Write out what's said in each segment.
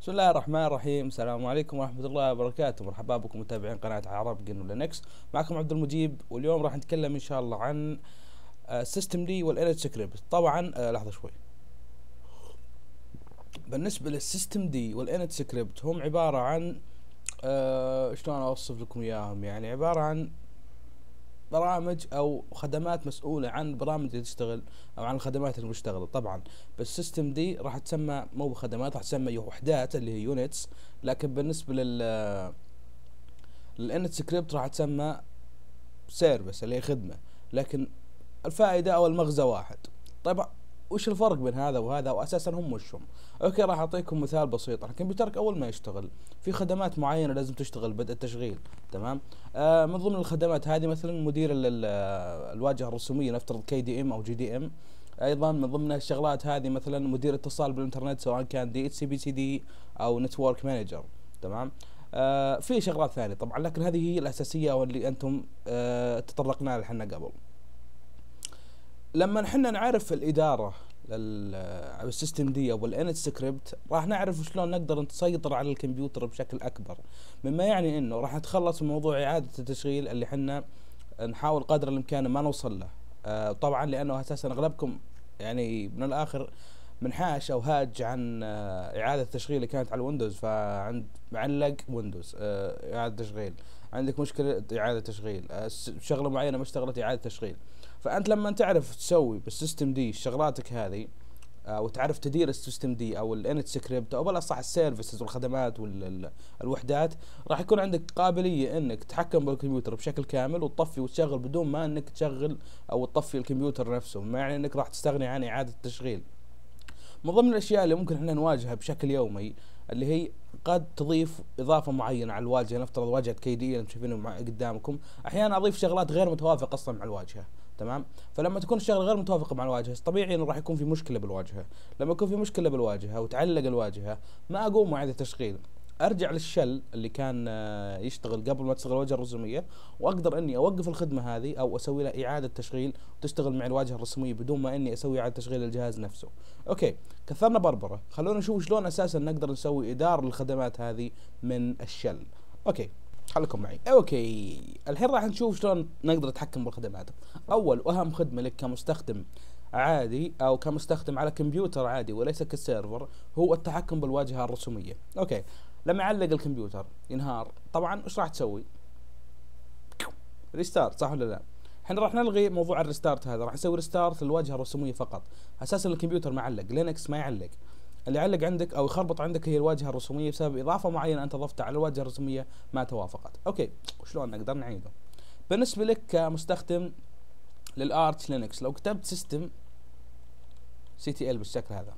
بسم الله الرحمن الرحيم. السلام عليكم ورحمة الله وبركاته. مرحبا بكم متابعين قناة عرب جنو لينكس. معكم عبد المجيب، واليوم راح نتكلم ان شاء الله عن السيستم دي والانت سكريبت. طبعا لحظة شوي. بالنسبة للسيستم دي والانت سكريبت هم عبارة عن شلون اوصف لكم اياهم، يعني عبارة عن برامج او خدمات مسؤولة عن البرامج اللي تشتغل او عن الخدمات المشتغلة. طبعا بالسيستم دي راح تسمى مو بخدمات، راح تسمى وحدات اللي هي يونتس، لكن بالنسبة للانت سكريبت راح تسمى سيرفيس اللي هي خدمة، لكن الفائدة او المغزى واحد. طيب وش الفرق بين هذا وهذا، واساسا هم وشهم؟ اوكي، راح اعطيكم مثال بسيط. كمبيوترك اول ما يشتغل في خدمات معينة لازم تشتغل بدء التشغيل، تمام؟ من ضمن الخدمات هذه مثلا مدير الواجهة الرسومية، نفترض كي دي ام او جي دي ام. ايضا من ضمن الشغلات هذه مثلا مدير اتصال بالانترنت، سواء كان دي اتش سي بي سي دي او نتورك مانجر، تمام؟ في شغلات ثانية طبعا، لكن هذه هي الاساسية واللي انتم تطرقنا لها قبل. لما نحن نعرف الاداره السيستم دي او الانت سكريبت، راح نعرف شلون نقدر نسيطر على الكمبيوتر بشكل اكبر، مما يعني انه راح نتخلص من موضوع اعاده التشغيل اللي حنا نحاول قدر الامكان ما نوصل له. طبعا لانه اساسا اغلبكم يعني من الاخر منحاش او هاج عن اعاده التشغيل اللي كانت على الويندوز، فعند معلق ويندوز اعاده تشغيل، عندك مشكله اعاده تشغيل، شغله معينه ما اشتغلت اعاده تشغيل. فانت لما تعرف تسوي بالسيستم دي شغلاتك هذه، وتعرف تدير السيستم دي او الانت سكريبت او بالاصح السيرفيسز والخدمات والوحدات، راح يكون عندك قابليه انك تتحكم بالكمبيوتر بشكل كامل وتطفي وتشغل بدون ما انك تشغل او تطفي الكمبيوتر نفسه، ما يعني انك راح تستغني عن اعاده التشغيل. من ضمن الاشياء اللي ممكن احنا نواجهها بشكل يومي اللي هي قد تضيف اضافه معينه على الواجهه، نفترض واجهه كي دي اللي شايفينه قدامكم، احيانا اضيف شغلات غير متوافقه اصلا مع الواجهه، تمام؟ فلما تكون الشغله غير متوافقه مع الواجهه، طبيعي انه راح يكون في مشكله بالواجهه. لما يكون في مشكله بالواجهه وتعلق الواجهه، ما اقوم اعاده تشغيل، ارجع للشل اللي كان يشتغل قبل ما تشتغل الواجهه الرسوميه، واقدر اني اوقف الخدمه هذه او اسوي لها اعاده تشغيل وتشتغل مع الواجهه الرسوميه بدون ما اني اسوي اعاده تشغيل للجهاز نفسه. اوكي، كثرنا بربره، خلونا نشوف شلون اساسا نقدر نسوي اداره للخدمات هذه من الشل. اوكي، خليكم معي. اوكي، الحين راح نشوف شلون نقدر نتحكم بالخدمات. اول واهم خدمه لك كمستخدم عادي او كمستخدم على كمبيوتر عادي وليس كسيرفر، هو التحكم بالواجهه الرسوميه. اوكي، لما يعلق الكمبيوتر ينهار، طبعا ايش راح تسوي؟ ريستارت، صح ولا لا؟ احنا راح نلغي موضوع الريستارت هذا، راح نسوي ريستارت للواجهه الرسوميه فقط. اساسا الكمبيوتر معلق، لينكس ما يعلق، اللي يعلق عندك او يخربط عندك هي الواجهه الرسوميه بسبب اضافه معينه انت ضفتها على الواجهه الرسوميه ما توافقت. اوكي، وشلون نقدر نعيده؟ بالنسبه لك كمستخدم للارتش لينكس، لو كتبت سيستم سي تي ال بالشكل هذا،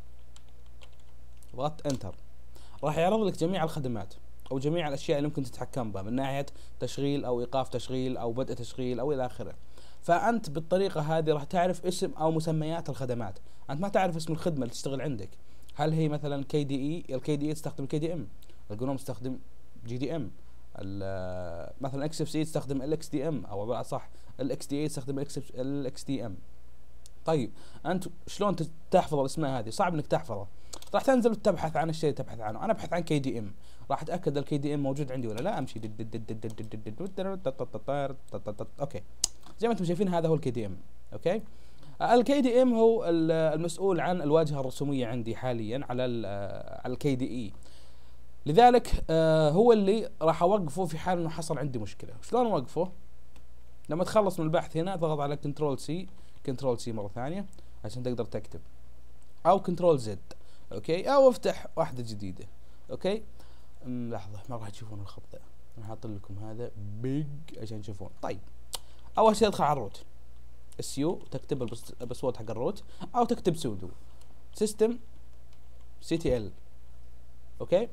ضغطت انتر، راح يعرض لك جميع الخدمات او جميع الاشياء اللي ممكن تتحكم بها من ناحيه تشغيل او ايقاف تشغيل او بدء تشغيل او الى اخره. فانت بالطريقه هذه راح تعرف اسم او مسميات الخدمات. انت ما تعرف اسم الخدمه اللي تشتغل عندك، هل هي مثلا كي دي اي، الكي دي اي تستخدم كي دي ام، الجنوم تستخدم جي دي ام، مثلا اكس اف سي تستخدم الاكس دي ام، او صح الاكس دي اي تستخدم الاكس دي ام. طيب انت شلون تحفظ الاسماء هذه؟ صعب انك تحفظها، راح تنزل وتبحث عن الشيء اللي تبحث عنه. انا ابحث عن كي دي ام، راح اتاكد الكي دي ام موجود عندي ولا لا، امشي اوكي، زي ما انتم شايفين هذا هو الكي دي ام. اوكي، الكي دي ام هو المسؤول عن الواجهه الرسوميه عندي حاليا على الكي دي اي، لذلك هو اللي راح اوقفه في حال انه حصل عندي مشكله. شلون اوقفه؟ لما تخلص من البحث هنا ضغط على كنترول سي، كنترول سي مره ثانيه عشان تقدر تكتب، او كنترول زد، اوكي، او افتح واحده جديده. اوكي، لحظه ما راح تشوفون الخط ذا، انا حاط لكم هذا بيج عشان تشوفون. طيب، اول شيء ادخل على الروت، السيو تكتب الباسورد حق الروت، او تكتب سودو سيستم سي تي ال. اوكي،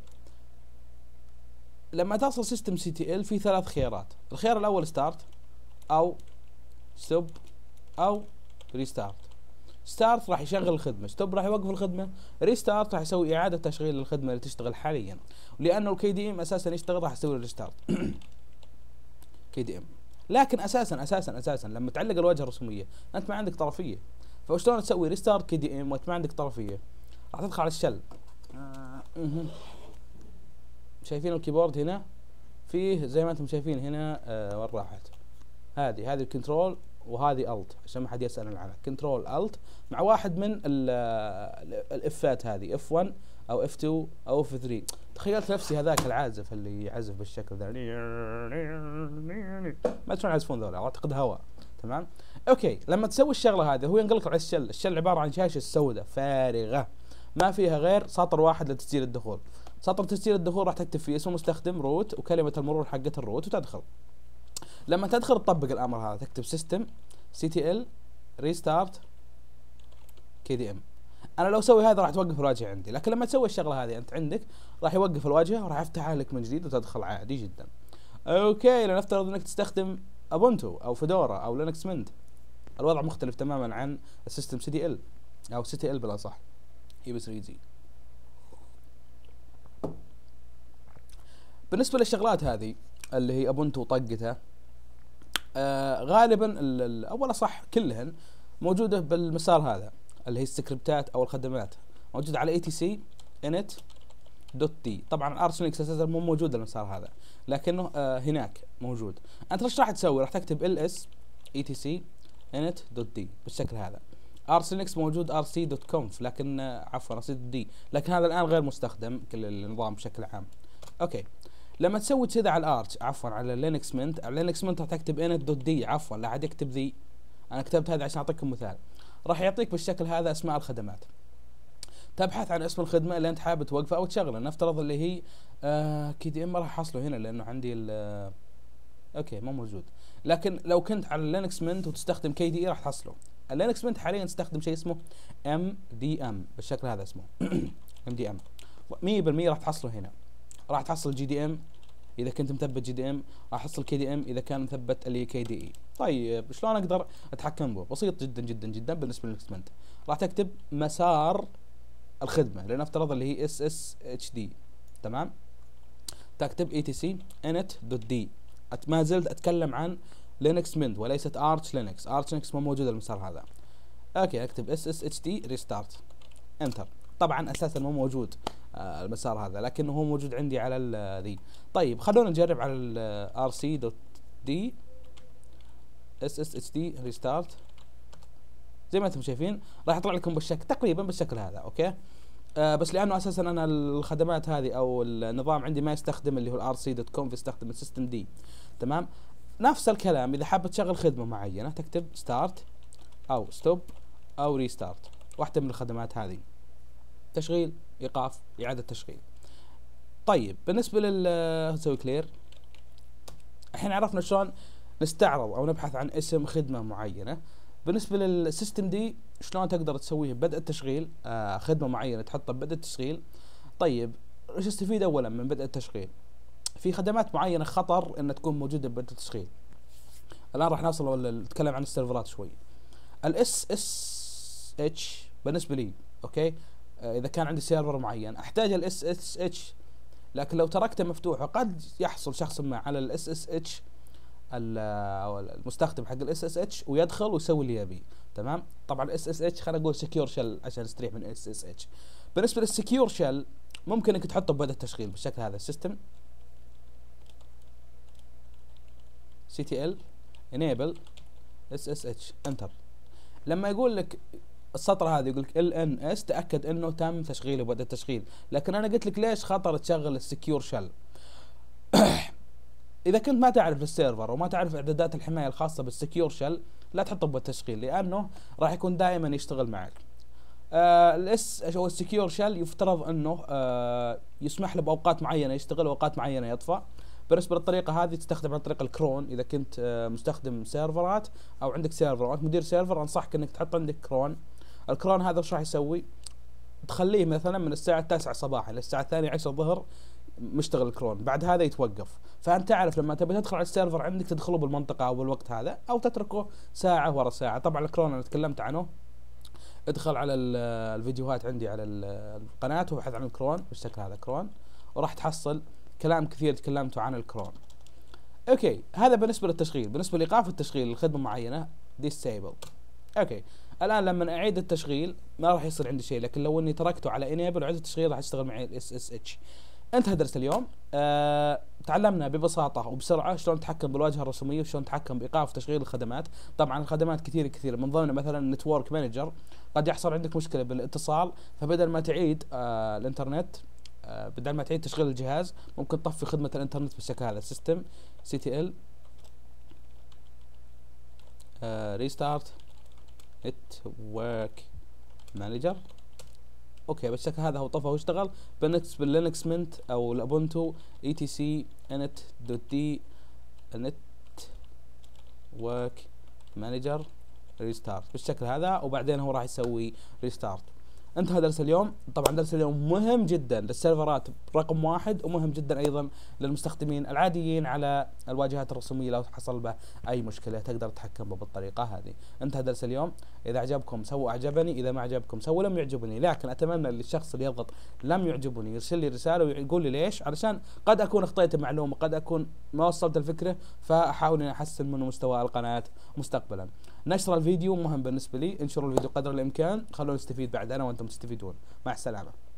لما تصل سيستم سي تي ال في ثلاث خيارات. الخيار الاول ستارت، او ستوب، او ريستارت. ستارت راح يشغل الخدمه، ستوب راح يوقف الخدمه، ريستارت راح يسوي اعاده تشغيل للخدمه اللي تشتغل حاليا. ولانه الكي دي ام اساسا يشتغل راح يسوي ريستارت كي دي ام. لكن اساسا لما تعلق الواجهه الرسوميه انت ما عندك طرفيه، فشلون تسوي ريستارت كي دي ام وانت ما عندك طرفيه؟ راح تدخل على الشل شايفين الكيبورد هنا فيه زي ما انتم شايفين هنا وين راحت؟ هذه الكنترول وهذه الت عشان ما حد يسأل عنها. كنترول الت مع واحد من الافات هذه اف 1 او اف 2 او اف 3. تخيلت نفسي هذاك العازف اللي يعزف بالشكل ذا. ما تسمعون يعزفون ذولا اعتقد هواء. تمام اوكي. لما تسوي الشغله هذه هو ينقلك على الشل عباره عن شاشه سوداء فارغه ما فيها غير سطر واحد لتسجيل الدخول. سطر تسجيل الدخول راح تكتب فيه اسم المستخدم روت وكلمه المرور حقت الروت وتدخل. لما تدخل تطبق الامر هذا تكتب سيستم CTL ريستارت KDM. انا لو اسوي هذا راح توقف الواجهه عندي، لكن لما تسوي الشغله هذه انت عندك راح يوقف الواجهه وراح يفتحها لك من جديد وتدخل عادي جدا. اوكي لنفترض انك تستخدم ابونتو او فيدورا او لينكس منت، الوضع مختلف تماما عن السيستم CTL او CTL بالاصح EBS 3G. بالنسبه للشغلات هذه اللي هي ابونتو وطقته غالبا اول صح كلهن موجوده بالمسار هذا اللي هي السكريبتات او الخدمات موجوده على etc init.d. طبعا ارش لينكس اساسا مو موجود المسار هذا لكنه هناك موجود. انت ايش راح تسوي؟ راح تكتب ls etc init.d بالشكل هذا. ارش لينكس موجود rc.conf لكن عفوا rc.d لكن هذا الان غير مستخدم كل النظام بشكل عام. اوكي لما تسوي كذا على الارش عفوا على لينكس منت، على لينكس منت راح تكتب init.d عفوا لا عاد يكتب ذي، انا كتبت هذا عشان اعطيكم مثال. راح يعطيك بالشكل هذا اسماء الخدمات. تبحث عن اسم الخدمه اللي انت حابب توقفها او تشغلها. نفترض اللي هي KDM ما راح احصله هنا لانه عندي اوكي مو موجود، لكن لو كنت على لينكس منت وتستخدم KDE راح تحصله. اللينكس منت حاليا تستخدم شيء اسمه MDM بالشكل هذا اسمه MDM 100% راح تحصله هنا. راح تحصل GDM اذا كنت مثبت GDM، راح تحصل KDM اذا كان مثبت اللي KDE. طيب شلون اقدر اتحكم به؟ بسيط جدا جدا جدا. بالنسبه لللينكس منت راح تكتب مسار الخدمه لنفترض اللي هي SSHD. تمام تكتب etc init.d. ما زلت اتكلم عن لينكس منت وليست ارش لينكس. ارش لينكس مو موجود المسار هذا. اوكي اكتب SSHD ريستارت انتر. طبعا اساسا مو موجود المسار هذا لكنه هو موجود عندي على ذي. طيب خلونا نجرب على rc.d SSHD ريستارت. زي ما انتم شايفين راح يطلع لكم بالشكل تقريبا بالشكل هذا. اوكي بس لانه اساسا انا الخدمات هذه او النظام عندي ما يستخدم اللي هو rc.conf يستخدم السيستم دي. تمام نفس الكلام اذا حابب تشغل خدمه معينه تكتب ستارت او ستوب او ريستارت، واحده من الخدمات هذه تشغيل ايقاف اعاده تشغيل. طيب بالنسبه نسوي كلير. الحين عرفنا شلون نستعرض او نبحث عن اسم خدمه معينه. بالنسبه للسيستم دي شلون تقدر تسويه بدء التشغيل خدمه معينه تحطها ببدء التشغيل. طيب ايش استفيد اولا من بدء التشغيل؟ في خدمات معينه خطر ان تكون موجوده ببدء التشغيل. الان راح نتكلم عن السيرفرات شوي. الاس اس اتش بالنسبه لي اوكي اذا كان عندي سيرفر معين احتاج الاس اس اتش، لكن لو تركته مفتوح وقد يحصل شخص ما على الاس اس اتش المستخدم حق الاس اس اتش ويدخل ويسوي اللي يبيه. تمام طبعا الاس اس اتش خلينا نقول سكيور شيل عشان نستريح من الاس اس اتش. بالنسبه للسكيور شيل ممكن انك تحطه ببدء التشغيل بالشكل هذا. السيستم CTL enable SSH انتر. لما يقول لك السطر هذا يقول لك LNS تاكد انه تم تشغيله ببدء التشغيل. لكن انا قلت لك ليش خطر تشغل السكيور شيل. اذا كنت ما تعرف السيرفر وما تعرف اعدادات الحمايه الخاصه بالسكيور شيل لا تحطه بالتشغيل لانه راح يكون دائما يشتغل معك. الاس او السكيور شيل يفترض انه يسمح له باوقات معينه يشتغل واوقات معينه يطفى. بالنسبه للطريقه هذه تستخدم عن طريق الكرون. اذا كنت مستخدم سيرفرات او عندك سيرفر او انت مدير سيرفر انصحك انك تحط عندك كرون. الكرون هذا ايش راح يسوي؟ تخليه مثلا من الساعه 9 صباحا للساعه 12 الظهر مشتغل الكرون، بعد هذا يتوقف. فانت تعرف لما تبي تدخل على السيرفر عندك تدخله بالمنطقه او بالوقت هذا او تتركه ساعه ورا ساعه. طبعا الكرون انا تكلمت عنه، ادخل على الفيديوهات عندي على القناه وابحث عن الكرون بالشكل هذا كرون وراح تحصل كلام كثير تكلمته عن الكرون. اوكي هذا بالنسبه للتشغيل. بالنسبه لايقاف التشغيل لخدمه معينه disable. اوكي الان لما اعيد التشغيل ما راح يصير عندي شيء، لكن لو اني تركته على انيبل وعدت التشغيل راح يشتغل معي الاس اس اتش. انتهى درس اليوم. تعلمنا ببساطة وبسرعة شلون نتحكم بالواجهة الرسومية وشلون نتحكم بإيقاف وتشغيل الخدمات. طبعا الخدمات كثيرة من ضمنها مثلا نتورك مانجر. قد يحصل عندك مشكلة بالاتصال، فبدل ما تعيد الانترنت، بدل ما تعيد تشغيل الجهاز، ممكن تطفي خدمة الانترنت بالشكل هذا: سيستم CTL ريستارت نتورك مانجر. اوكي بالشكل هذا هو طفى واشتغل. باللينكس منت او الابونتو etc init.d network manager ريستارت بالشكل هذا، وبعدين هو راح يسوي ريستارت. انتهى درس اليوم. طبعا درس اليوم مهم جدا للسيرفرات رقم 1، ومهم جدا ايضا للمستخدمين العاديين على الواجهات الرسوميه. لو حصل به اي مشكله تقدر تتحكم به بالطريقه هذه. انتهى درس اليوم. اذا عجبكم سووا اعجبني، اذا ما عجبكم سووا لم يعجبني. لكن اتمنى للشخص اللي يضغط لم يعجبني يرسل لي رساله ويقول لي ليش، علشان قد اكون اخطيت معلومه، قد اكون ما وصلت الفكره، فاحاول اني احسن من مستوى القناه مستقبلا. نشر الفيديو مهم بالنسبه لي، انشروا الفيديو قدر الامكان، خلونا نستفيد بعد انا وانتم تستفيدون. مع السلامه.